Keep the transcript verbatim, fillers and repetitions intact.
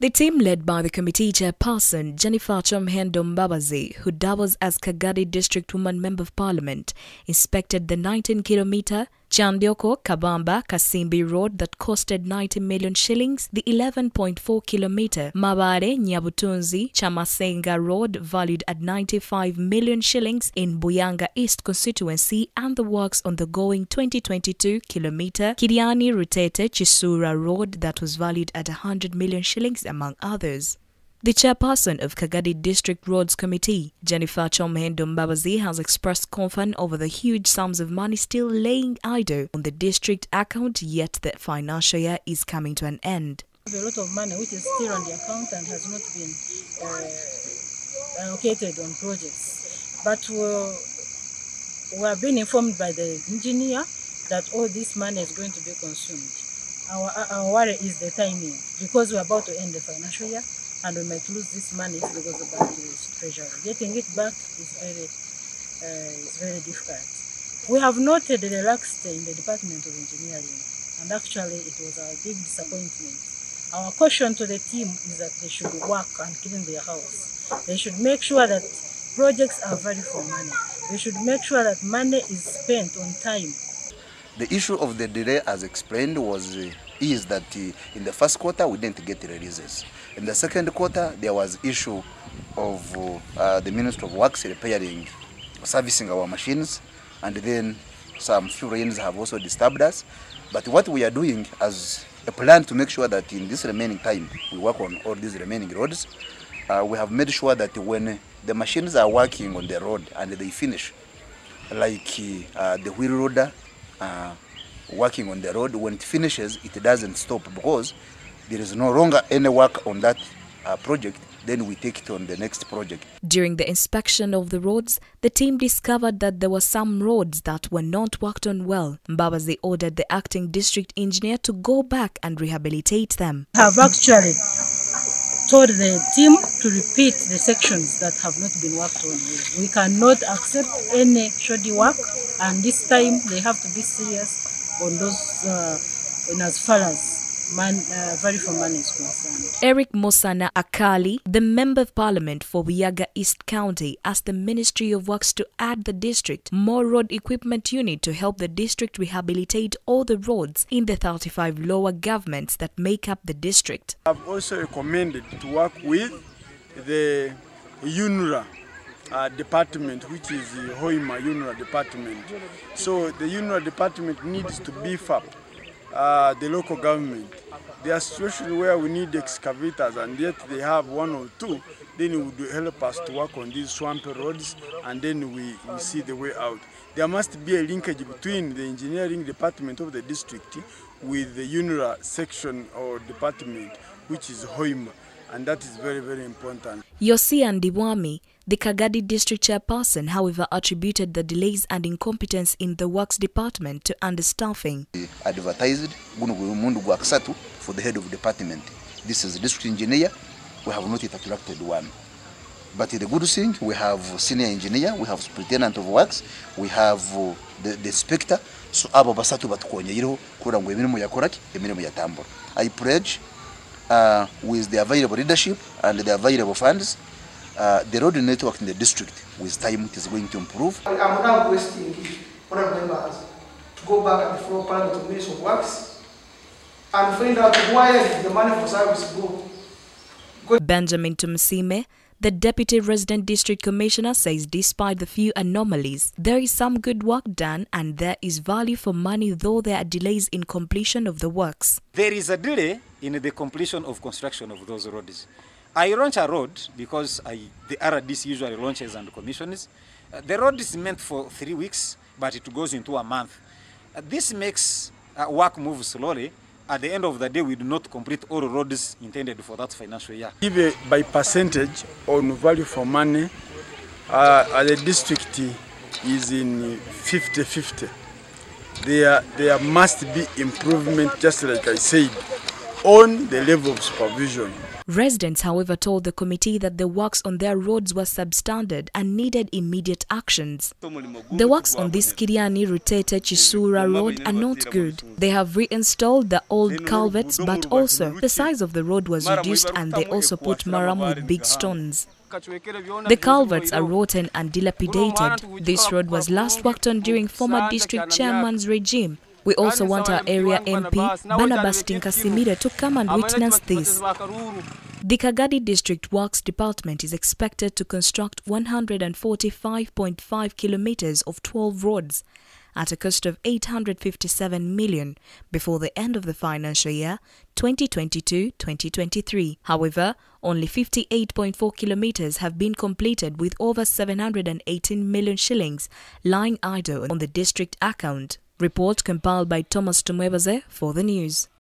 The team led by the committee chairperson Jennifer Chomhendo Mbabazi, who doubles as Kagadi District Woman Member of Parliament, inspected the nineteen kilometre Chandioko Kabamba Kasimbi Road that costed ninety million shillings, the eleven point four kilometre Mabare Nyabutunzi Chamasenga Road valued at ninety-five million shillings in Buyanga East constituency, and the works on the going twenty twenty-two kilometre Kiriani Rutete Chisura Road that was valued at one hundred million shillings, among others. The chairperson of Kagadi District Roads Committee, Jennifer Chomhendo Mbabazi, has expressed concern over the huge sums of money still laying idle on the district account, yet the financial year is coming to an end. There's a lot of money which is still on the account and has not been uh, allocated on projects. But we have been informed by the engineer that all this money is going to be consumed. Our, our worry is the timing, because we're about to end the financial year and we might lose this money if it goes back to the treasury. Getting it back is very, uh, is very difficult. We have noted the laxity in the Department of Engineering, and actually it was a big disappointment. Our caution to the team is that they should work and clean their house. They should make sure that projects are value for money. They should make sure that money is spent on time. The issue of the delay, as explained, was uh, is that uh, in the first quarter we didn't get the releases. In the second quarter there was issue of uh, uh, the Ministry of Works repairing, servicing our machines, and then some few rains have also disturbed us. But what we are doing as a plan to make sure that in this remaining time we work on all these remaining roads, uh, we have made sure that when the machines are working on the road and they finish, like uh, the wheel loader, Uh, working on the road, when it finishes, it doesn't stop, because there is no longer any work on that uh, project. Then we take it on the next project. During the inspection of the roads, the team discovered that there were some roads that were not worked on well. Mbabazi ordered the acting district engineer to go back and rehabilitate them. I have actually told the team to repeat the sections that have not been worked on. We cannot accept any shoddy work, and this time they have to be serious on those uh, in as far as man, uh, value for money is concerned. Eric Mosana Akali, the Member of Parliament for Buyanga East County, asked the Ministry of Works to add the district more road equipment unit to help the district rehabilitate all the roads in the thirty-five lower governments that make up the district. I've also recommended to work with the UNRA uh, department, which is the Hoima UNRA department. So the UNRA department needs to beef up Uh, the local government. There are situations where we need excavators and yet they have one or two. Then it would help us to work on these swampy roads, and then we, we see the way out. There must be a linkage between the engineering department of the district with the UNRA section or department, which is Hoima, and that is very, very important. Yosia Ndiwami, the Kagadi district chairperson, however, attributed the delays and incompetence in the works department to understaffing. We advertised for the head of department. This is the district engineer. We have not yet attracted one. But the good thing, we have senior engineer, we have superintendent of works, we have uh, the, the inspector. So abo basatu batukonyeyeho kura ngo emirimo yakoraki emirimo yatambura. I pledge uh, with the available leadership and the available funds, Uh, the road network in the district, with time, it is going to improve. I'm now requesting honorable members to go back at the floor Parliament of Ministry of Works and find out why the money for service go. go. Benjamin Tumsime, the Deputy Resident District Commissioner, says despite the few anomalies, there is some good work done and there is value for money, though there are delays in completion of the works. There is a delay in the completion of construction of those roads. I launch a road because I, the R D C usually launches and commissions. Uh, the road is meant for three weeks, but it goes into a month. Uh, this makes uh, work move slowly. At the end of the day, we do not complete all roads intended for that financial year. Even by percentage on value for money, uh, the district is in fifty fifty. There, there must be improvement, just like I said, on the level of supervision. Residents, however, told the committee that the works on their roads were substandard and needed immediate actions. The works on this Kiriani Rutete Chisura road are not good. They have reinstalled the old culverts, but also the size of the road was reduced and they also put maram with big stones. The culverts are rotten and dilapidated. This road was last worked on during former district chairman's regime. We also want our area M P, Barnabas Tinkasimire, to come and witness this. The Kagadi District Works Department is expected to construct one hundred forty-five point five kilometers of twelve roads at a cost of eight hundred fifty-seven million before the end of the financial year twenty twenty-two twenty twenty-three. However, only fifty-eight point four kilometers have been completed, with over seven hundred eighteen million shillings lying idle on the district account. Report compiled by Thomas Tumwebaze for the news.